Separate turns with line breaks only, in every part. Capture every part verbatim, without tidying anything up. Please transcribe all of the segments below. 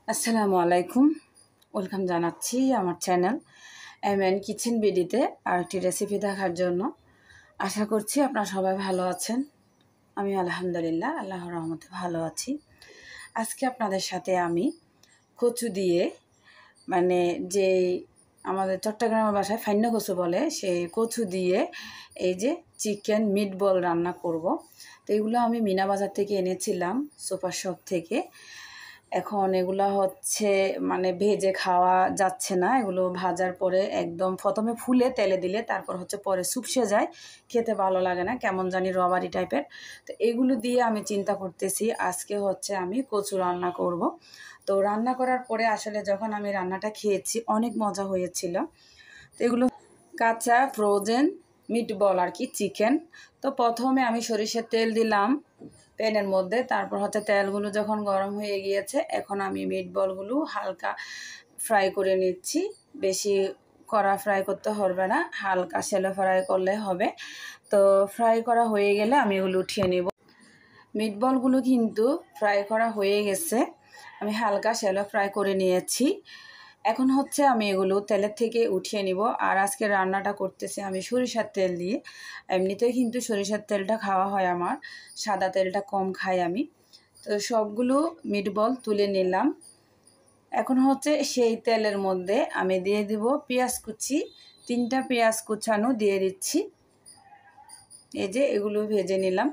আসসালামু আলাইকুম, ওয়েলকাম জানাচ্ছি আমার চ্যানেল এম এন কিচেন বিডিতে আরেকটি রেসিপি দেখার জন্য। আশা করছি আপনারা সবাই ভালো আছেন। আমি আলহামদুলিল্লাহ আল্লাহর রহমতে ভালো আছি। আজকে আপনাদের সাথে আমি কচু দিয়ে, মানে যে আমাদের চট্টগ্রামের ভাষায় ফাইন্য কচু বলে, সেই কচু দিয়ে এই যে চিকেন মিট বল রান্না করব। তো এগুলো আমি মিনা বাজার থেকে এনেছিলাম, সুপার শপ থেকে। এখন এগুলো হচ্ছে মানে ভেজে খাওয়া যাচ্ছে না, এগুলো ভাজার পরে একদম প্রথমে ফুলে তেলে দিলে তারপর হচ্ছে পরে শুপসে যায়, খেতে ভালো লাগে না, কেমন জানি রবারি টাইপের। তো এগুলো দিয়ে আমি চিন্তা করতেছি আজকে হচ্ছে আমি কচু রান্না করব। তো রান্না করার পরে আসলে যখন আমি রান্নাটা খেয়েছি অনেক মজা হয়েছিল। তো এগুলো কাঁচা ফ্রোজেন মিট বল আর কি, চিকেন। তো প্রথমে আমি সরিষার তেল দিলাম প্যানের মধ্যে, তারপর হচ্ছে তেলগুলো যখন গরম হয়ে গিয়েছে এখন আমি মিট বলগুলো হালকা ফ্রাই করে নিচ্ছি। বেশি কড়া ফ্রাই করতে হবে না, হালকা শ্যালো ফ্রাই করলে হবে। তো ফ্রাই করা হয়ে গেলে আমি এগুলো উঠিয়ে নেব। মিট বলগুলো কিন্তু ফ্রাই করা হয়ে গেছে, আমি হালকা শ্যালো ফ্রাই করে নিয়েছি। এখন হচ্ছে আমি এগুলো তেলের থেকে উঠিয়ে নিব। আর আজকে রান্নাটা করতেছি আমি সরিষার তেল দিয়ে। এমনিতেই কিন্তু সরিষার তেলটা খাওয়া হয় আমার, সাদা তেলটা কম খাই আমি। তো সবগুলো মিটবল তুলে নিলাম। এখন হচ্ছে সেই তেলের মধ্যে আমি দিয়ে দিব পেঁয়াজ কুচি, তিনটা পেঁয়াজ কুচানো দিয়ে দিচ্ছি। এই যে এগুলো ভেজে নিলাম।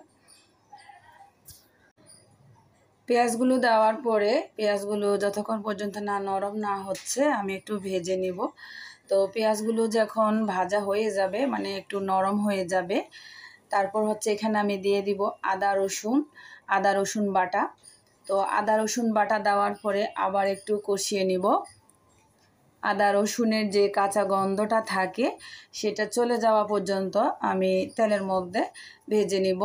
পেঁয়াজগুলো দেওয়ার পরে পেঁয়াজগুলো যতক্ষণ পর্যন্ত না নরম না হচ্ছে আমি একটু ভেজে নিব। তো পেঁয়াজগুলো যখন ভাজা হয়ে যাবে, মানে একটু নরম হয়ে যাবে, তারপর হচ্ছে এখানে আমি দিয়ে দিব আদা রসুন আদা রসুন বাটা। তো আদা রসুন বাটা দেওয়ার পরে আবার একটু কষিয়ে নিব। আদা রসুনের যে কাঁচা গন্ধটা থাকে সেটা চলে যাওয়া পর্যন্ত আমি তেলের মধ্যে ভেজে নিব।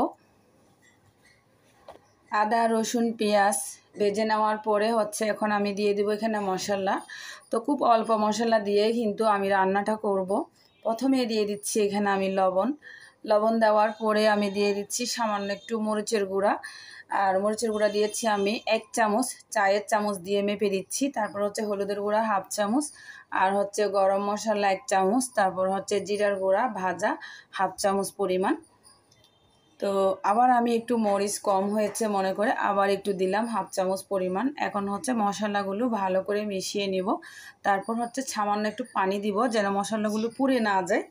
আদা রসুন পেঁয়াজ ভেজে নেওয়ার পরে হচ্ছে এখন আমি দিয়ে দিব এখানে মশলা। তো খুব অল্প মশলা দিয়ে কিন্তু আমি রান্নাটা করব। প্রথমে দিয়ে দিচ্ছি এখানে আমি লবণ লবণ দেওয়ার পরে আমি দিয়ে দিচ্ছি সামান্য একটু মরিচের গুঁড়া। আর মরিচের গুঁড়া দিয়েছি আমি এক চামচ, চায়ের চামচ দিয়ে মেপে দিচ্ছি। তারপর হচ্ছে হলুদের গুঁড়া হাফ চামচ, আর হচ্ছে গরম মশলা এক চামচ, তারপর হচ্ছে জিরার গুঁড়া ভাজা হাফ চামচ পরিমাণ। তো আবার আমি একটু মরিচ কম হয়েছে মনে করে আবার একটু দিলাম হাফ চামচ পরিমাণ। এখন হচ্ছে মশলাগুলো ভালো করে মিশিয়ে নিব। তারপর হচ্ছে সামান্য একটু পানি দিব যেন মশলাগুলো পুড়ে না যায়।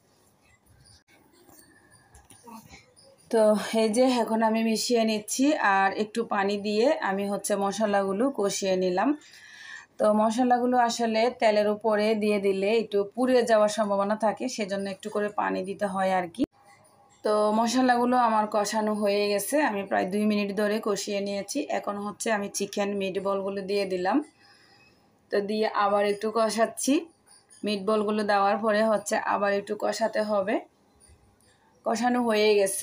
তো এই যে এখন আমি মিশিয়ে নিচ্ছি আর একটু পানি দিয়ে আমি হচ্ছে মশলাগুলো কষিয়ে নিলাম। তো মশলাগুলো আসলে তেলের উপরে দিয়ে দিলে একটু পুড়ে যাওয়ার সম্ভাবনা থাকে, সেজন্য একটু করে পানি দিতে হয় আর কি। তো মশলাগুলো আমার কষানো হয়ে গেছে, আমি প্রায় দুই মিনিট ধরে কষিয়ে নিয়েছি। এখন হচ্ছে আমি চিকেন মিট বলগুলো দিয়ে দিলাম। তো দিয়ে আবার একটু কষাচ্ছি। মিট বলগুলো দেওয়ার পরে হচ্ছে আবার একটু কষাতে হবে। কষানো হয়ে গেছে।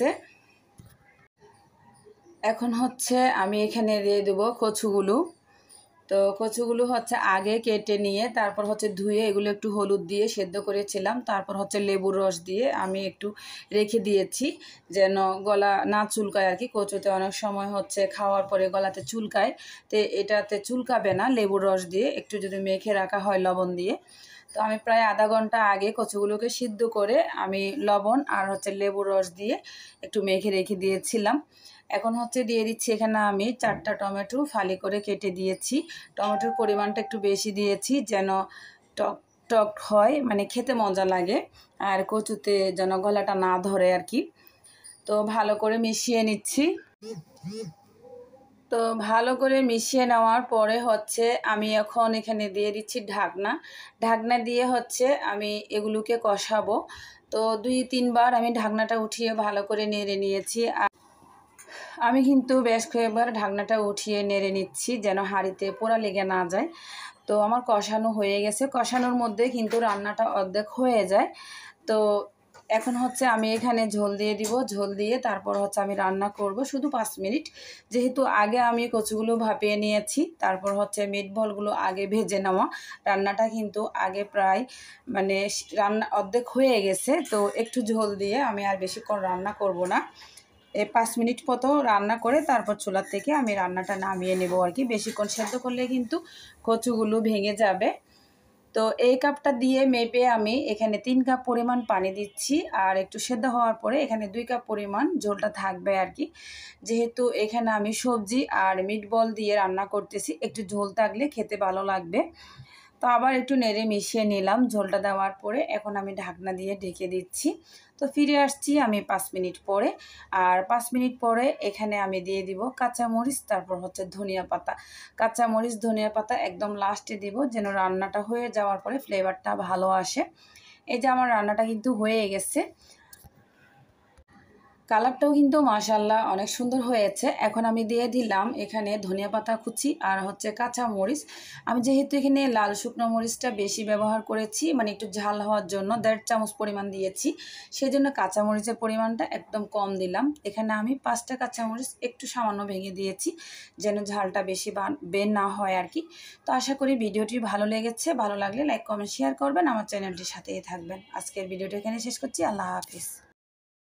এখন হচ্ছে আমি এখানে দিয়ে দেবো কচুগুলো। তো কচুগুলো হচ্ছে আগে কেটে নিয়ে তারপর হচ্ছে ধুয়ে এগুলো একটু হলুদ দিয়ে সেদ্ধ করেছিলাম। তারপর হচ্ছে লেবুর রস দিয়ে আমি একটু রেখে দিয়েছি যেন গলা না চুলকায় আর কি। কচুতে অনেক সময় হচ্ছে খাওয়ার পরে গলাতে চুলকায়, তো এটাতে চুলকাবে না লেবুর রস দিয়ে একটু যদি মেখে রাখা হয় লবণ দিয়ে। তো আমি প্রায় আধা ঘন্টা আগে কচুগুলোকে সিদ্ধ করে আমি লবণ আর হচ্ছে লেবুর রস দিয়ে একটু মেখে রেখে দিয়েছিলাম। এখন হচ্ছে দিয়ে দিচ্ছি এখানে আমি চারটা টমেটো ফালি করে কেটে দিয়েছি। টমেটোর পরিমাণটা একটু বেশি দিয়েছি যেন টক টক হয়, মানে খেতে মজা লাগে, আর কচুতে যেন গলাটা না ধরে আর কি। তো ভালো করে মিশিয়ে নিচ্ছি। তো ভালো করে মিশিয়ে নেওয়ার পরে হচ্ছে আমি এখন এখানে দিয়ে দিচ্ছি ঢাকনা। ঢাকনা দিয়ে হচ্ছে আমি এগুলোকে কষাবো। তো দুই তিনবার আমি ঢাকনাটা উঠিয়ে ভালো করে নেড়ে নিয়েছি। আর আমি কিন্তু বেশ কয়েকবার ঢাকনাটা উঠিয়ে নেড়ে নিচ্ছি যেন হাঁড়িতে পোড়া লেগে না যায়। তো আমার কষানো হয়ে গেছে, কষানোর মধ্যে কিন্তু রান্নাটা অর্ধেক হয়ে যায়। তো এখন হচ্ছে আমি এখানে ঝোল দিয়ে দিব। ঝোল দিয়ে তারপর হচ্ছে আমি রান্না করব শুধু পাঁচ মিনিট। যেহেতু আগে আমি কচুগুলো ভাপিয়ে নিয়েছি, তারপর হচ্ছে মিট বলগুলো আগে ভেজে নেওয়া, রান্নাটা কিন্তু আগে প্রায় মানে রান্না অর্ধেক হয়ে গেছে। তো একটু ঝোল দিয়ে আমি আর বেশিক্ষণ রান্না করব না। এই পাঁচ মিনিট মতো রান্না করে তারপর চুলার থেকে আমি রান্নাটা নামিয়ে নেব আর কি। বেশিক্ষণ সেদ্ধ করলে কিন্তু কচুগুলো ভেঙে যাবে। তো এই কাপটা দিয়ে মেপে আমি এখানে তিন কাপ পরিমাণ পানি দিচ্ছি, আর একটু সেদ্ধ হওয়ার পরে এখানে দুই কাপ পরিমাণ ঝোলটা থাকবে আর কি। যেহেতু এখানে আমি সবজি আর মিট বল দিয়ে রান্না করতেছি, একটু ঝোল থাকলে খেতে ভালো লাগবে। তো আবার একটু নেড়ে মিশিয়ে নিলাম ঝোলটা দেওয়ার পরে। এখন আমি ঢাকনা দিয়ে ঢেকে দিচ্ছি। তো ফিরে আসছি আমি পাঁচ মিনিট পরে। আর পাঁচ মিনিট পরে এখানে আমি দিয়ে দিব কাঁচামরিচ, তারপর হচ্ছে ধনিয়া পাতা। কাঁচামরিচ ধনিয়া পাতা একদম লাস্টে দিব, যেন রান্নাটা হয়ে যাওয়ার পরে ফ্লেভারটা ভালো আসে। এই যে আমার রান্নাটা কিন্তু হয়ে গেছে, কালারটাও কিন্তু মাশাআল্লাহ অনেক সুন্দর হয়েছে। এখন আমি দিয়ে দিলাম এখানে ধনিয়া পাতা কুচি আর হচ্ছে কাঁচা মরিচ। আমি যেহেতু এখানে লাল শুকনো মরিচটা বেশি ব্যবহার করেছি, মানে একটু ঝাল হওয়ার জন্য দেড় চামচ পরিমাণ দিয়েছি, সেই জন্য কাঁচা মরিচের পরিমাণটা একদম কম দিলাম। এখানে আমি পাঁচটা কাঁচামরিচ একটু সামান্য ভেঙে দিয়েছি, যেন ঝালটা বেশি বের না হয় আর কি। তো আশা করি ভিডিওটি ভালো লেগেছে। ভালো লাগলে লাইক কমেন্ট শেয়ার করবেন, আমার চ্যানেলটির সাথেই থাকবেন। আজকের ভিডিওটা এখানে শেষ করছি। আল্লাহ হাফিজ।